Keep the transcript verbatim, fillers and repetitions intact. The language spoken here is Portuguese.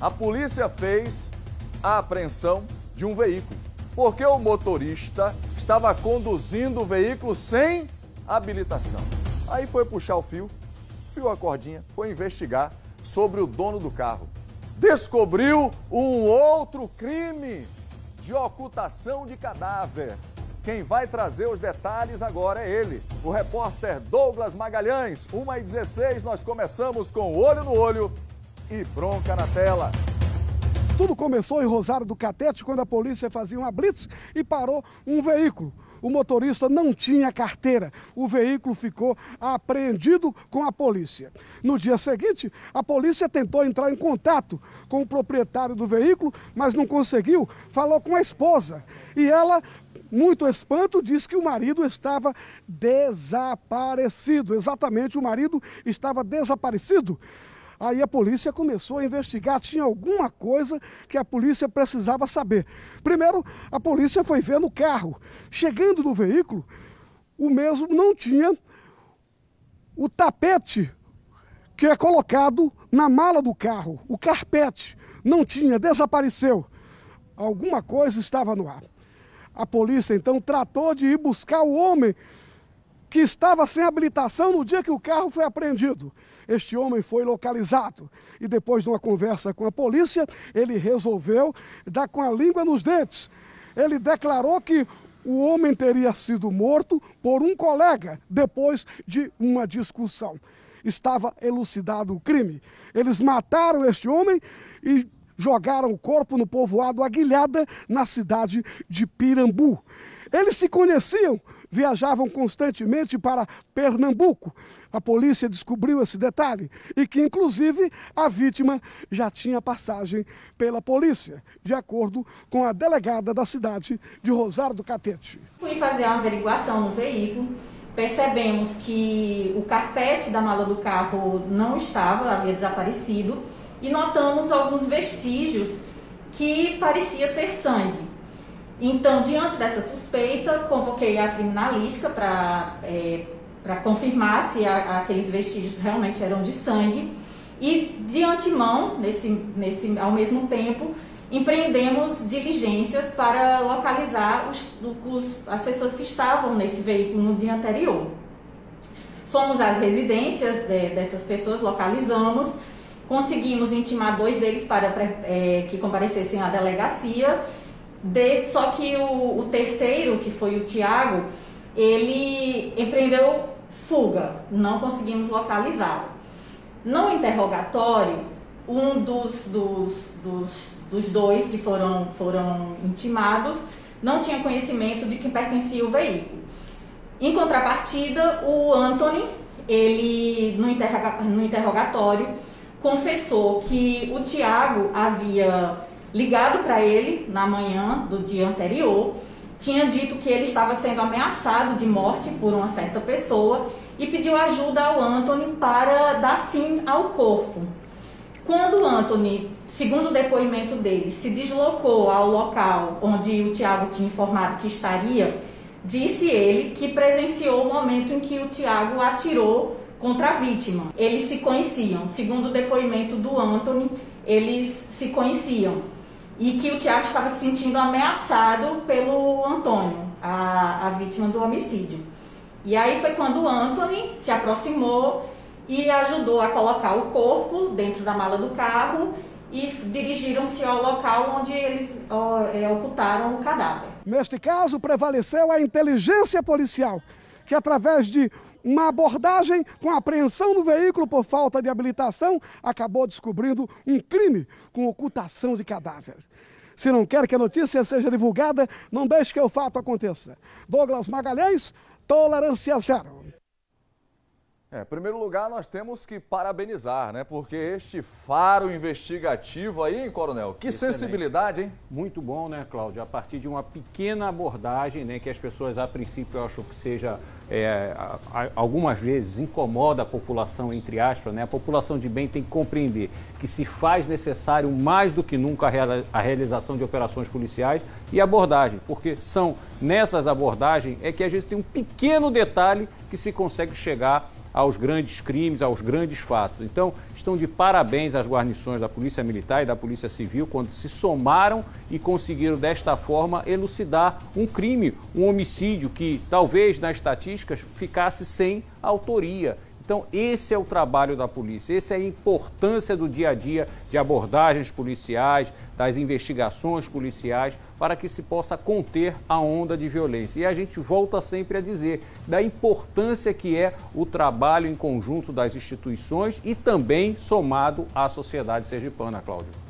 A polícia fez a apreensão de um veículo, porque o motorista estava conduzindo o veículo sem habilitação. Aí foi puxar o fio, fio a cordinha, foi investigar sobre o dono do carro. Descobriu um outro crime de ocultação de cadáver. Quem vai trazer os detalhes agora é ele, o repórter Douglas Magalhães. uma e dezesseis, nós começamos com Olho no Olho e Bronca na Tela. Tudo começou em Rosário do Catete, quando a polícia fazia uma blitz e parou um veículo. O motorista não tinha carteira. O veículo ficou apreendido com a polícia. No dia seguinte, a polícia tentou entrar em contato com o proprietário do veículo, mas não conseguiu. Falou com a esposa. E ela, muito espanto, disse que o marido estava desaparecido. Exatamente, o marido estava desaparecido. Aí a polícia começou a investigar, tinha alguma coisa que a polícia precisava saber. Primeiro, a polícia foi ver no carro. Chegando no veículo, o mesmo não tinha o tapete que é colocado na mala do carro, o carpete. Não tinha, desapareceu. Alguma coisa estava no ar. A polícia, então, tratou de ir buscar o homem que estava sem habilitação no dia que o carro foi apreendido. Este homem foi localizado e depois de uma conversa com a polícia, ele resolveu dar com a língua nos dentes. Ele declarou que o homem teria sido morto por um colega depois de uma discussão. Estava elucidado o crime. Eles mataram este homem e jogaram o corpo no povoado Aguilhada, na cidade de Pirambu. Eles se conheciam, viajavam constantemente para Pernambuco. A polícia descobriu esse detalhe e que, inclusive, a vítima já tinha passagem pela polícia, de acordo com a delegada da cidade de Rosário do Catete. Fui fazer uma averiguação no veículo, percebemos que o carpete da mala do carro não estava, havia desaparecido, e notamos alguns vestígios que parecia ser sangue. Então, diante dessa suspeita, convoquei a criminalística para é, para confirmar se a, aqueles vestígios realmente eram de sangue. E, de antemão, nesse, nesse, ao mesmo tempo, empreendemos diligências para localizar os, os, as pessoas que estavam nesse veículo no dia anterior. Fomos às residências de, dessas pessoas, localizamos, conseguimos intimar dois deles para é, que comparecessem à delegacia. De, só que o, o terceiro, que foi o Tiago, ele empreendeu fuga, não conseguimos localizá-lo. No interrogatório, um dos, dos, dos, dos dois que foram, foram intimados não tinha conhecimento de que pertencia o veículo. Em contrapartida, o Anthony, ele no, interroga, no interrogatório, confessou que o Tiago havia ligado para ele na manhã do dia anterior, tinha dito que ele estava sendo ameaçado de morte por uma certa pessoa e pediu ajuda ao Anthony para dar fim ao corpo. Quando o Anthony, segundo o depoimento dele, se deslocou ao local onde o Tiago tinha informado que estaria, disse ele que presenciou o momento em que o Tiago atirou contra a vítima. Eles se conheciam, segundo o depoimento do Anthony, eles se conheciam. E que o Tiago estava se sentindo ameaçado pelo Antônio, a, a vítima do homicídio. E aí foi quando o Anthony se aproximou e ajudou a colocar o corpo dentro da mala do carro e dirigiram-se ao local onde eles ó, é, ocultaram o cadáver. Neste caso, prevaleceu a inteligência policial, que através de uma abordagem com a apreensão do veículo por falta de habilitação, acabou descobrindo um crime com ocultação de cadáveres. Se não quer que a notícia seja divulgada, não deixe que o fato aconteça. Douglas Magalhães, Tolerância Zero. É, em primeiro lugar, nós temos que parabenizar, né? Porque este faro investigativo aí, hein, Coronel? Que Excelente. Sensibilidade, hein? Muito bom, né, Cláudio? A partir de uma pequena abordagem, né, que as pessoas, a princípio, eu acho que seja, é, a, a, algumas vezes, incomoda a população, entre aspas, né? A população de bem tem que compreender que se faz necessário, mais do que nunca, a, reala, a realização de operações policiais e abordagem, porque são nessas abordagens é que a gente tem um pequeno detalhe que se consegue chegar aos grandes crimes, aos grandes fatos. Então, estão de parabéns as guarnições da Polícia Militar e da Polícia Civil quando se somaram e conseguiram, desta forma, elucidar um crime, um homicídio que talvez nas estatísticas ficasse sem autoria. Então, esse é o trabalho da polícia, essa é a importância do dia a dia de abordagens policiais, das investigações policiais, para que se possa conter a onda de violência. E a gente volta sempre a dizer da importância que é o trabalho em conjunto das instituições e também somado à sociedade sergipana, Cláudio.